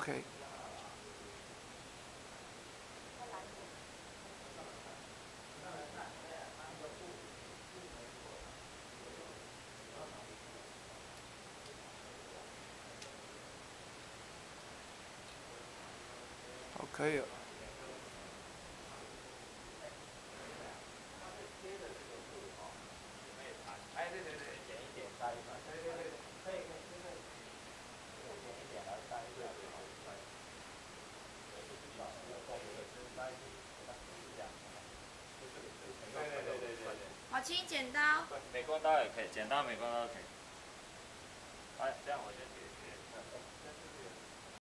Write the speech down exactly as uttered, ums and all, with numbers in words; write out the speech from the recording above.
OK。好，可以了。 哎，对对对，剪一点塞一塞，对对对，可以可以，这个这个剪一点来塞一下就好。对对对对对。 好，请剪刀。 美工刀也可以，剪刀美工刀可以。哎，这样我先。